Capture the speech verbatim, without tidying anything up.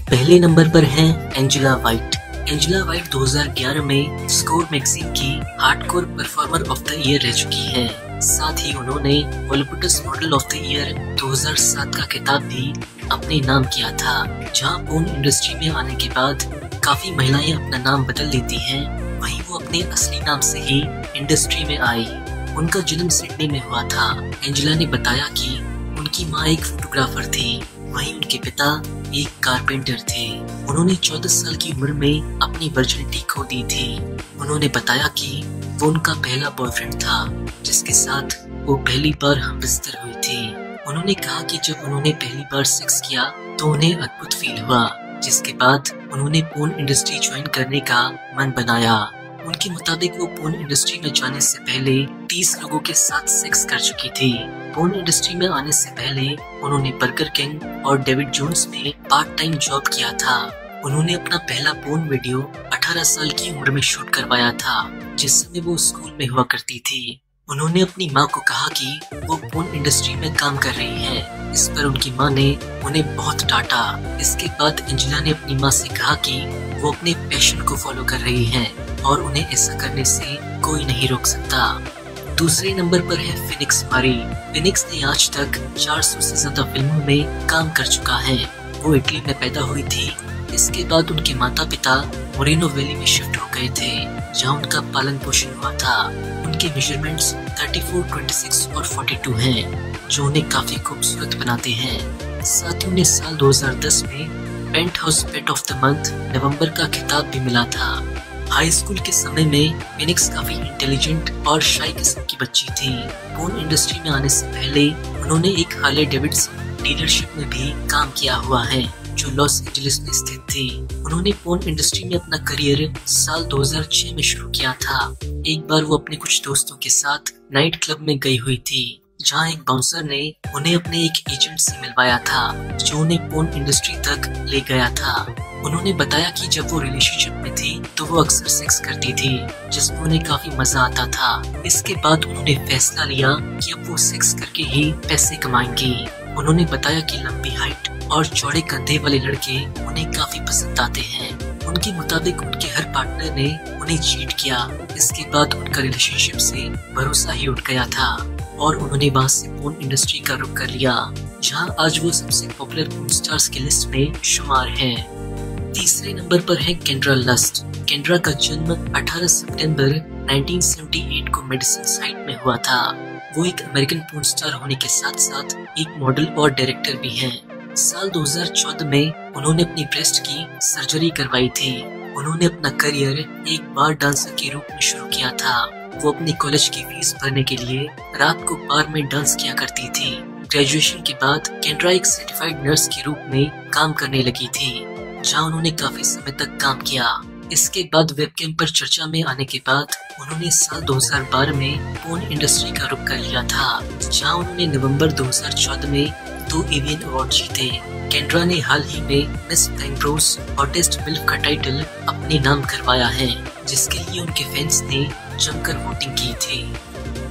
पहले नंबर पर हैं एंजेला वाइट। एंजेला वाइट दो हज़ार ग्यारह में स्कोर मैगजीन की hardcore performer of the year रह चुकी हैं। साथ ही उन्होंने Voluptuous model of the year दो हज़ार सात का खिताब भी अपने नाम किया था। जहां पोर्न इंडस्ट्री में आने के बाद काफी महिलाएं अपना नाम बदल लेती हैं, वहीं वो अपने असली नाम से ही इंडस्ट्री में आई। उनका जन्म सिडनी में हुआ था। एंजेला ने बताया कि उनकी माँ एक फोटोग्राफर थी, वहीं उनके पिता एक कारपेंटर थे। उन्होंने चौदह साल की उम्र में अपनी वर्जिनिटी खो दी थी। उन्होंने बताया कि वो उनका पहला बॉयफ्रेंड था जिसके साथ वो पहली बार हमबिस्तर हुई थी। उन्होंने कहा कि जब उन्होंने पहली बार सेक्स किया तो उन्हें अद्भुत फील हुआ, जिसके बाद उन्होंने पोर्न इंडस्ट्री ज्वाइन करने का मन बनाया। उनके मुताबिक वो पोर्न इंडस्ट्री में जाने से पहले तीस लोगों के साथ सेक्स कर चुकी थी। पोर्न इंडस्ट्री में आने से पहले उन्होंने बर्गर किंग और डेविड जोन्स में पार्ट टाइम जॉब किया था। उन्होंने अपना पहला पोर्न वीडियो अठारह साल की उम्र में शूट करवाया था, जिस समय वो स्कूल में हुआ करती थी। उन्होंने अपनी माँ को कहा कि वो पोर्न इंडस्ट्री में काम कर रही है। इस पर उनकी माँ ने उन्हें बहुत डांटा। इसके बाद एंजेला ने अपनी माँ से कहा कि वो अपने पैशन को फॉलो कर रही हैं और उन्हें ऐसा करने से कोई नहीं रोक सकता। दूसरे नंबर पर है फिनिक्स मारी। फिनिक्स ने आज तक चार सौ से ज्यादा फिल्मों में काम कर चुका है। वो इटली में पैदा हुई थी। इसके बाद उनके माता पिता मोरेनो वैली में शिफ्ट हो गए थे, जहां उनका पालन पोषण हुआ था। उनके मेजरमेंट्स चौंतीस, छब्बीस और बयालीस हैं, जो उन्हें काफी खूबसूरत बनाते हैं। साथ ही उन्हें साल दो हज़ार दस में Penthouse pet of the month नवंबर का खिताब भी मिला था। हाई स्कूल के समय में फिनिक्स काफी इंटेलिजेंट और शाई किस्म की बच्ची थी। पोर्न इंडस्ट्री में आने से पहले उन्होंने एक हार्ले डेविडसन डीलरशिप में भी काम किया हुआ है, जो लॉस एंजलिस में स्थित थी। उन्होंने पोर्न इंडस्ट्री में अपना करियर साल दो हज़ार छह में शुरू किया था। एक बार वो अपने कुछ दोस्तों के साथ नाइट क्लब में गई हुई थी, जहां एक बाउंसर ने उन्हें अपने एक एजेंट से मिलवाया था, जो उन्हें पोर्न इंडस्ट्री तक ले गया था। उन्होंने बताया कि जब वो रिलेशनशिप में थी तो वो अक्सर सेक्स करती थी, जिसमें उन्हें काफी मजा आता था। इसके बाद उन्होंने फैसला लिया कि अब वो सेक्स करके ही पैसे कमाएंगी। उन्होंने बताया कि लंबी हाइट और चौड़े कंधे वाले लड़के उन्हें काफी पसंद आते हैं। उनके मुताबिक उनके हर पार्टनर ने उन्हें चीट किया। इसके बाद उनका रिलेशनशिप से भरोसा ही उठ गया था और उन्होंने वहां से पोर्न इंडस्ट्री का रुख कर लिया, जहां आज वो सबसे पॉपुलर पोर्न स्टार्स की लिस्ट में शुमार हैं। तीसरे नंबर पर है केंड्रा लस्ट। केंड्रा का जन्म अठारह सितंबर उन्नीस सौ अठहत्तर को मेडिसन साइट में हुआ था। वो एक अमेरिकन पोर्न स्टार होने के साथ साथ एक मॉडल और डायरेक्टर भी हैं। साल दो हज़ार चौदह में उन्होंने अपनी ब्रेस्ट की सर्जरी करवाई थी। उन्होंने अपना करियर एक बार डांसर के रूप में शुरू किया था। वो अपनी कॉलेज की फीस भरने के लिए रात को बार में डांस किया करती थी। ग्रेजुएशन के बाद केंड्रा एक सर्टिफाइड नर्स के रूप में काम करने लगी थी, जहां उन्होंने काफी समय तक काम किया। इसके बाद वेबकैम पर चर्चा में आने के बाद उन्होंने साल दो हज़ार बारह में पोर्न इंडस्ट्री का रुख कर लिया था, जहां उन्होंने नवंबर दो हज़ार चौदह में दो एवियन अवार्ड जीते। केंड्रा ने हाल ही में मिस पैंक्रोस हॉटेस्ट मिल्फ का टाइटल अपने नाम करवाया है, जिसके लिए उनके फैंस ने जमकर वोटिंग की थी।